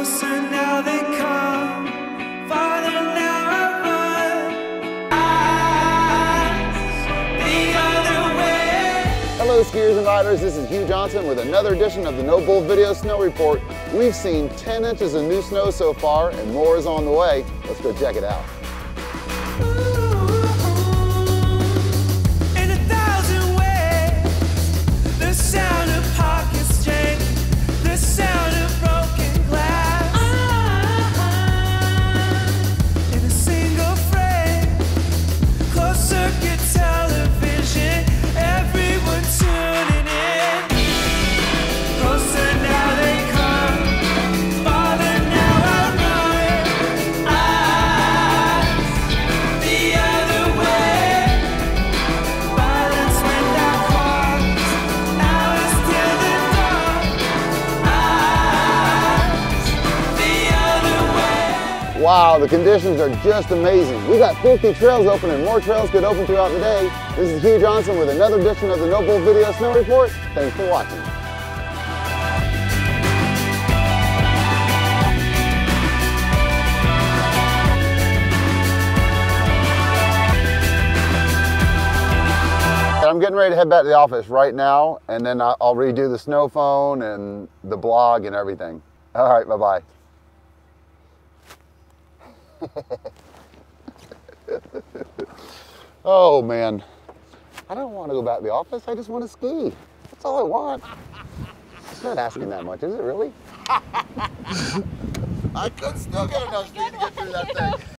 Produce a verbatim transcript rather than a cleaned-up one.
Closer now they come, farther now I run. Eyes the other way. Hello skiers and riders, this is Hugh Johnson with another edition of the No Bull Video Snow Report. We've seen ten inches of new snow so far and more is on the way. Let's go check it out. In a thousand ways, the sound of pockets change, the sound of broken glass. In a single frame, closed circuit television, everyone tuning in. Closer now they come, farther now I run. Eyes the other way, violence without cause, hours till the dawn. Eyes the other way. Wow, the conditions are just amazing. We got fifty trails open and more trails could open throughout the day. This is Hugh Johnson with another edition of the No Bull Video Snow Report. Thanks for watching. I'm getting ready to head back to the office right now, and then I'll redo the snow phone and the blog and everything. All right, bye-bye. Oh, man. I don't want to go back to the office. I just want to ski. That's all I want. It's not asking that much, is it really? I could still get enough speed to get through that thing.